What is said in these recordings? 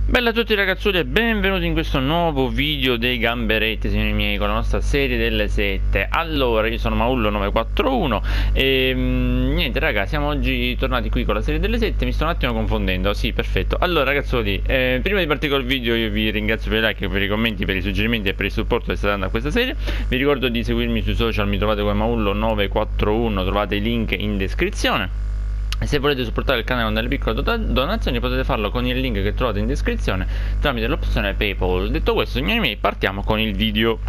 Bella a tutti ragazzuoli e benvenuti in questo nuovo video dei gamberetti, signori miei, con la nostra serie delle sette. Allora, io sono Maullo941 e niente raga, siamo oggi tornati qui con la serie delle sette. Mi sto un attimo confondendo, sì, perfetto. Allora ragazzuoli, prima di partire col video io vi ringrazio per i like, per i commenti, per i suggerimenti e per il supporto che state dando a questa serie. Vi ricordo di seguirmi sui social, mi trovate come Maullo941, trovate i link in descrizione. E se volete supportare il canale con delle piccole donazioni potete farlo con il link che trovate in descrizione tramite l'opzione PayPal. Detto questo, signori miei, partiamo con il video.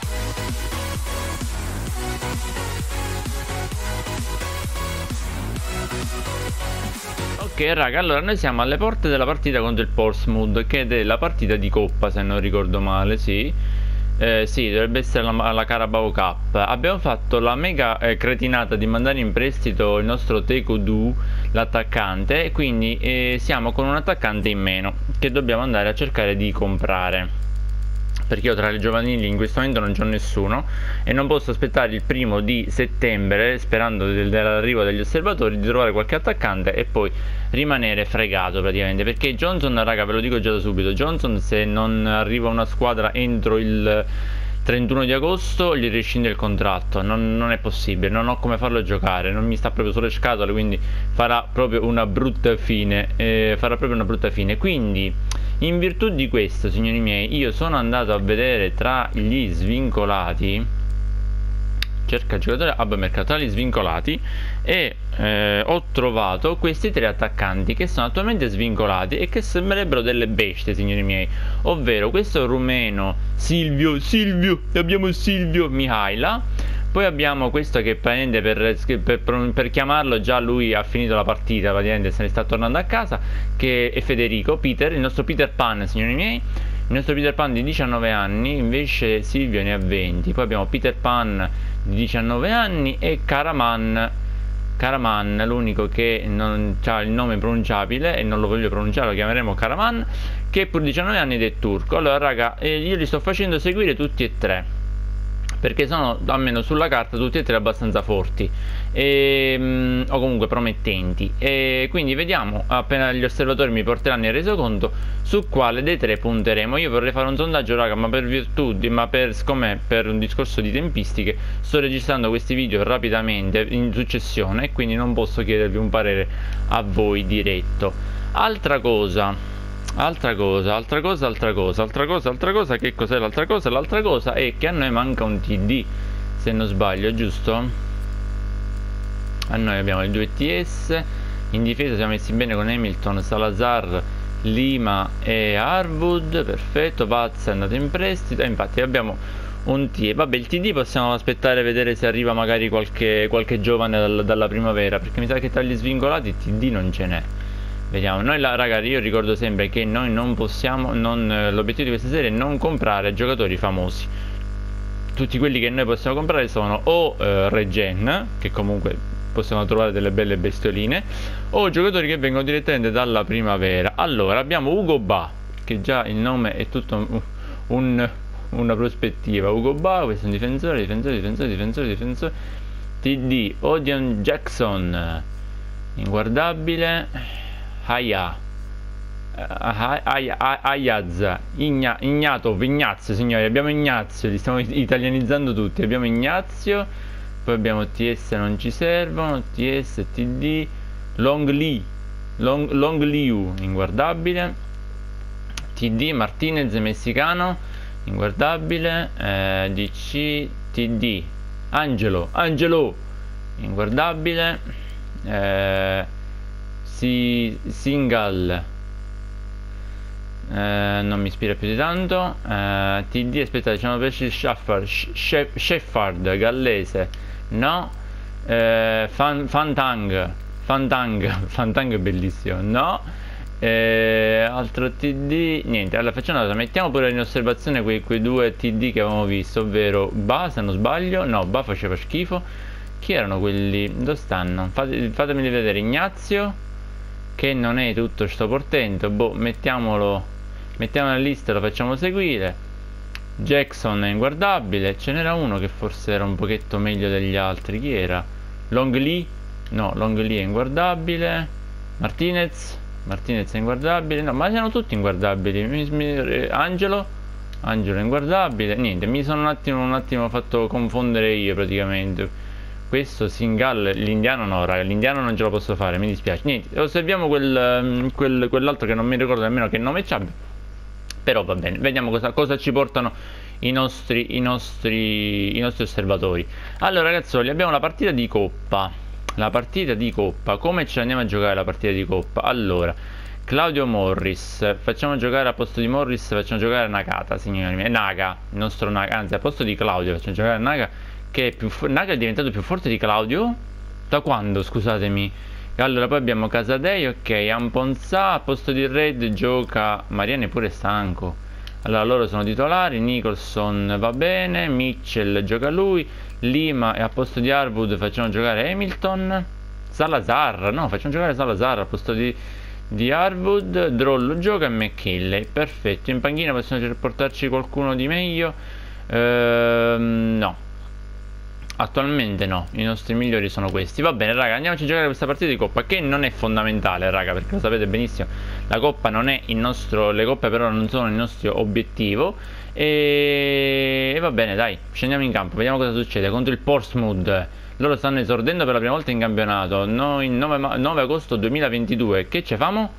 Ok raga, allora noi siamo alle porte della partita contro il Portsmouth, che è della partita di Coppa se non ricordo male, sì. Sì, dovrebbe essere la Carabao Cup. Abbiamo fatto la mega cretinata di mandare in prestito il nostro Tekodu, l'attaccante, e quindi siamo con un attaccante in meno che dobbiamo andare a cercare di comprare, perché io tra le giovanili in questo momento non c'ho nessuno e non posso aspettare il 1° settembre sperando dell'arrivo degli osservatori di trovare qualche attaccante e poi rimanere fregato praticamente, perché Johnson, raga, ve lo dico già da subito, Johnson se non arriva una squadra entro il 31 di agosto gli rescinde il contratto, non è possibile, non ho come farlo giocare, non mi sta proprio sulle scatole, quindi farà proprio una brutta fine, quindi in virtù di questo, signori miei, io sono andato a vedere tra gli svincolati, cerca giocatore, mercato, tra gli svincolati, e ho trovato questi tre attaccanti che sono attualmente svincolati e che sembrerebbero delle bestie, signori miei, ovvero questo rumeno Silvio, abbiamo Silvio Mihaila. Poi abbiamo questo che praticamente per chiamarlo già lui ha finito la partita, praticamente se ne sta tornando a casa, che è Federico, il nostro Peter Pan, signori miei. Il nostro Peter Pan di 19 anni, invece Silvio ne ha 20. Poi abbiamo Peter Pan di 19 anni e Karaman, l'unico che non ha il nome pronunciabile e non lo voglio pronunciare, lo chiameremo Karaman, che pur 19 anni ed è turco. Allora raga, io li sto facendo seguire tutti e tre, perché sono, almeno sulla carta, tutti e tre abbastanza forti o comunque promettenti, e quindi vediamo appena gli osservatori mi porteranno il resoconto su quale dei tre punteremo. Io vorrei fare un sondaggio raga, ma per virtù siccome per un discorso di tempistiche sto registrando questi video rapidamente in successione e quindi non posso chiedervi un parere a voi diretto. Altra cosa, che cos'è l'altra cosa? L'altra cosa è che a noi manca un TD, se non sbaglio, giusto? A noi abbiamo il 2TS, in difesa siamo messi bene con Hamilton, Salazar, Lima e Harwood, perfetto. Vaz è andato in prestito, infatti abbiamo un TD. Vabbè, il TD possiamo aspettare e vedere se arriva magari qualche giovane dalla primavera, perché mi sa che tra gli svingolati TD non ce n'è. Vediamo, noi ragazzi, io ricordo sempre che noi non possiamo, l'obiettivo di questa serie è non comprare giocatori famosi. Tutti quelli che noi possiamo comprare sono o regen, che comunque possiamo trovare delle belle bestioline, o giocatori che vengono direttamente dalla primavera. Allora abbiamo Ugo Ba, che già il nome è tutto una prospettiva. Ugo Ba, questo è un difensore, TD, Odion Jackson, inguardabile. Ignazio, signori, abbiamo Ignazio, li stiamo italianizzando tutti. Abbiamo Ignazio, poi abbiamo TS, non ci servono, TS, TD, Longliu, inguardabile, TD, Martinez, messicano, inguardabile, DC, TD, Angelo, inguardabile, Singal, non mi ispira più di tanto. TD, aspetta, diciamo per Sheffard, gallese, no. Fantang è bellissimo, no. Altro TD, niente. Allora facciamo una cosa, mettiamo pure in osservazione quei due TD che avevamo visto, ovvero Ba, se non sbaglio. No, Ba faceva schifo. Chi erano quelli? Dove stanno? Fatemeli vedere. Ignazio, che non è tutto sto portento, mettiamo nella lista, lo facciamo seguire. Jackson è inguardabile, ce n'era uno che forse era un pochetto meglio degli altri, chi era? Longley? No, Longley è inguardabile. Martinez? Martinez è inguardabile. No, ma siano tutti inguardabili. Angelo è inguardabile. Niente, mi sono un attimo fatto confondere io praticamente. Questo Singal, l'indiano no, raga, l'indiano non ce lo posso fare, mi dispiace. Niente, osserviamo quell'altro che non mi ricordo nemmeno che nome c'ha. Però va bene, vediamo cosa ci portano i nostri osservatori. Allora ragazzoli, abbiamo la partita di Coppa. La partita di Coppa, come ce la andiamo a giocare la partita di Coppa? Allora, Claudio Morris, facciamo giocare al posto di Morris, facciamo giocare Nakata, signori miei. Naga, il nostro Naga, anzi al posto di Claudio facciamo giocare Naga, che è Naga è diventato più forte di Claudio? Da quando, scusatemi? Allora poi abbiamo Casadei, ok, Amponzà, al posto di Red gioca Mariani, pure stanco. Allora loro sono titolari, Nicholson va bene, Mitchell gioca lui, Lima e al posto di Harwood facciamo giocare Hamilton. Salazar, no, facciamo giocare Salazar al posto di Harwood, Drollo gioca e McKinley, perfetto. In panchina possiamo portarci qualcuno di meglio? No. Attualmente no, i nostri migliori sono questi. Va bene raga, andiamoci a giocare questa partita di Coppa, che non è fondamentale raga, perché lo sapete benissimo, la Coppa non è il nostro, le Coppe però non sono il nostro obiettivo. E va bene dai, scendiamo in campo, vediamo cosa succede contro il Portsmouth. Loro stanno esordendo per la prima volta in campionato, noi 9 agosto 2022, che ci famo?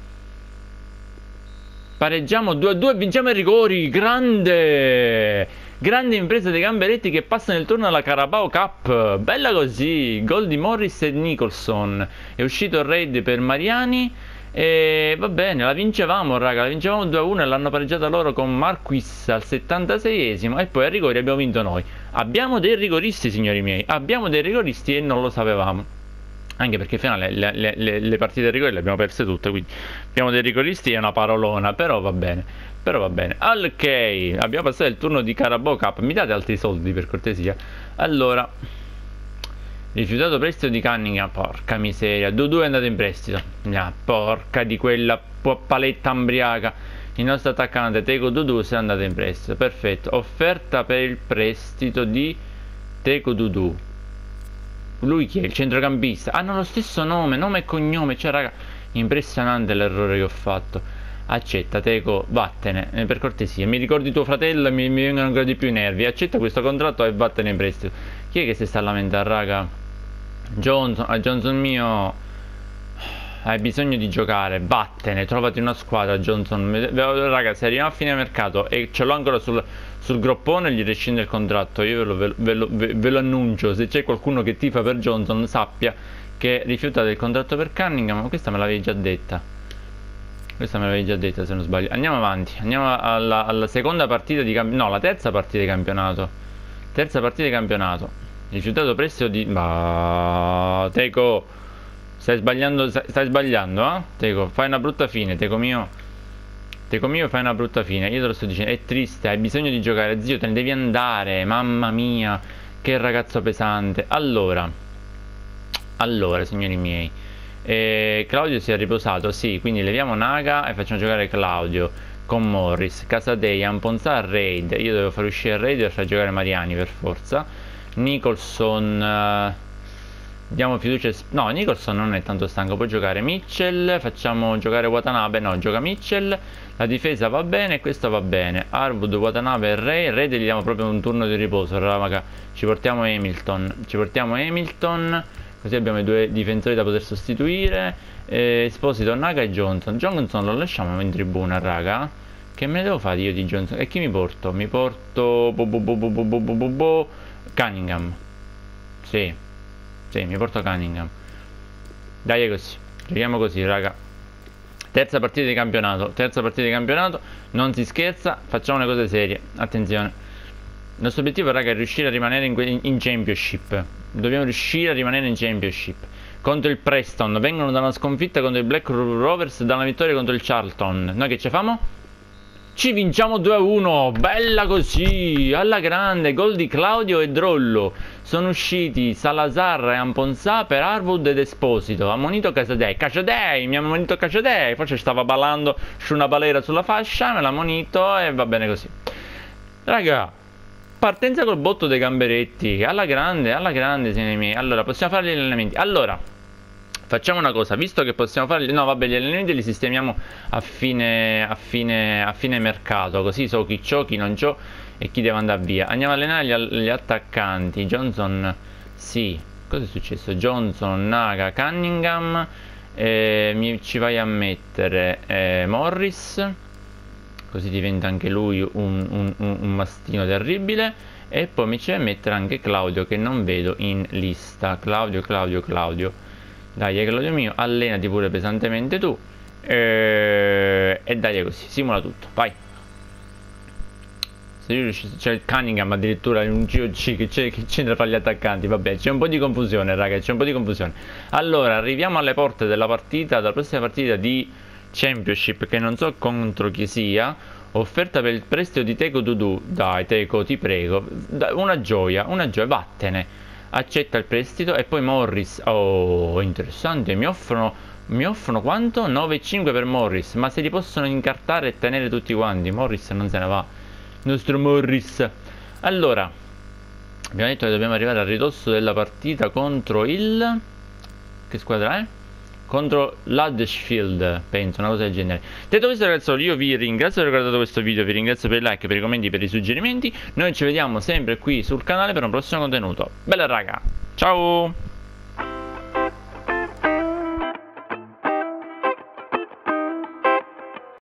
Pareggiamo 2-2 e vinciamo i rigori, grande! Grande impresa dei Gamberetti che passa nel turno alla Carabao Cup. Bella così. Gol di Morris e Nicholson. È uscito il raid per Mariani. E va bene, la vincevamo raga. La vincevamo 2-1 e l'hanno pareggiata loro con Marquis al 76esimo. E poi a rigori abbiamo vinto noi. Abbiamo dei rigoristi signori miei. Abbiamo dei rigoristi e non lo sapevamo. Anche perché fino le partite a rigore le abbiamo perse tutte. Quindi abbiamo dei rigoristi è una parolona. Però va bene. Però va bene. Ok, abbiamo passato il turno di Carabao Cup. Mi date altri soldi per cortesia? Allora, rifiutato prestito di Cunningham. Porca miseria. Dudu è andato in prestito. Porca di quella paletta ambriaca. Il nostro attaccante Teco Dudu si è andato in prestito. Perfetto. Offerta per il prestito di Teco Dudu. Lui chi è? Il centrocampista. Hanno lo stesso nome e cognome. Cioè raga, impressionante l'errore che ho fatto. Accetta Teco, vattene, per cortesia. Mi ricordi tuo fratello e mi vengono ancora di più i nervi. Accetta questo contratto e vattene in prestito. Chi è che si sta a lamentare raga? Johnson, Johnson mio, hai bisogno di giocare, vattene, trovati una squadra Johnson. Raga, se arriviamo a fine mercato e ce l'ho ancora sul groppone, gli rescinde il contratto. Io ve lo annuncio. Se c'è qualcuno che tifa per Johnson, sappia che rifiutate il contratto per Cunningham. Ma questa me l'avevi già detta. Questa me l'avevi già detta se non sbaglio. Andiamo avanti. Andiamo alla seconda partita di campionato. No, la terza partita di campionato. Terza partita di campionato. Rifiutato prestito di... Ma Teco, stai sbagliando, Teco, fai una brutta fine, Teco mio, fai una brutta fine. Io te lo sto dicendo, è triste, hai bisogno di giocare, zio, te ne devi andare. Mamma mia, che ragazzo pesante. Allora, signori miei, Claudio si è riposato, sì, quindi leviamo Naga e facciamo giocare Claudio con Morris, Casadei, Amponzà, Raid. Io devo far uscire Raid e far giocare Mariani per forza. Nicholson, diamo fiducia. No, Nicholson non è tanto stanco, può giocare Mitchell. Facciamo giocare Watanabe, no, gioca Mitchell. La difesa va bene, questa va bene. Harwood, Watanabe e Ray. Raid gli diamo proprio un turno di riposo, raga. Ci portiamo Hamilton, così abbiamo i due difensori da poter sostituire. Esposito, Naga e Johnson. Johnson lo lasciamo in tribuna, raga. Che me ne devo fare io di Johnson? E chi mi porto? Mi porto Cunningham. Sì, mi porto Cunningham. Dai, è così. Giochiamo così, raga. Terza partita di campionato. Non si scherza, facciamo le cose serie. Attenzione. Il nostro obiettivo, raga, è riuscire a rimanere in Championship. Dobbiamo riuscire a rimanere in Championship. Contro il Preston. Vengono da una sconfitta contro il Black Rovers, da una vittoria contro il Charlton. Noi che ci famo? Ci vinciamo 2-1. Bella così, alla grande. Gol di Claudio e Drollo. Sono usciti Salazar e Amponzà per Harwood ed Esposito. Ammonito Casadei, mi ha ammonito Casadei. Forse stava ballando su una balera sulla fascia, me l'ha ammonito e va bene così. Raga, partenza col botto dei Gamberetti. Alla grande, signori miei. Allora, possiamo fare gli allenamenti. Allora, Facciamo una cosa, visto che possiamo fare... No, vabbè, gli allenamenti li sistemiamo a fine mercato, così so chi c'ho, chi non c'ho e chi deve andare via. Andiamo a allenare gli attaccanti. Johnson, sì. Cosa è successo? Johnson, Naga, Cunningham. Ci vai a mettere Morris, così diventa anche lui un mastino terribile. E poi mi ci vai a mettere anche Claudio, che non vedo in lista. Claudio. Dai, Claudio mio, allenati pure pesantemente tu. E dai così, simula tutto, vai. C'è il Cunningham addirittura in un GOC che c'entra fra gli attaccanti. Vabbè, c'è un po' di confusione, raga, c'è un po' di confusione. Allora, arriviamo alle porte della prossima partita di Championship, che non so contro chi sia. Offerta per il prestito di Teco Dudu. Dai, Teco, ti prego. Una gioia, vattene. Accetta il prestito. E poi Morris. Oh, interessante. Mi offrono quanto? 9,5 per Morris. Ma se li possono incartare e tenere tutti quanti. Morris non se ne va. Nostro Morris. Allora, abbiamo detto che dobbiamo arrivare al ridosso della partita contro il... Che squadra è? Contro l'Huddersfield, penso, una cosa del genere. Detto questo, ragazzi, io vi ringrazio per aver guardato questo video, vi ringrazio per i like, per i commenti, per i suggerimenti. Noi ci vediamo sempre qui sul canale per un prossimo contenuto. Bella raga, ciao!